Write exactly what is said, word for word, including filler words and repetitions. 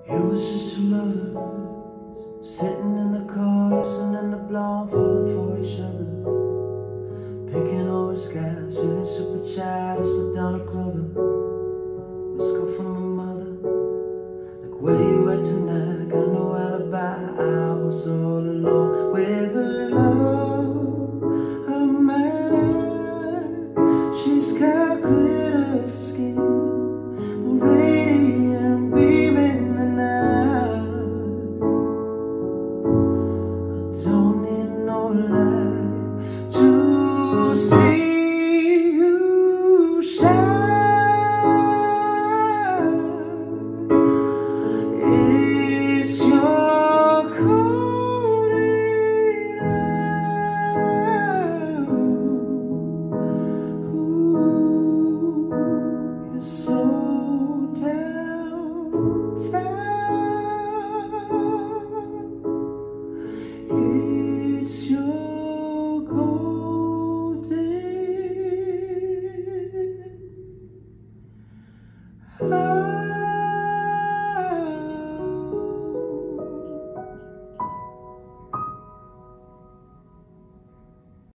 It was just two lovers sitting in the car, listening to Blonde, falling for each other, picking over skies, feeling super chat. Slipped down a Clover, missed call from my mother, like, where you at tonight? Got no alibi. I was all alone with the love of my life. She's got glitter for skin, more radiant beam in the night. I don't need no light to see you shine. It's your cold eye. Ooh, you're so downtown.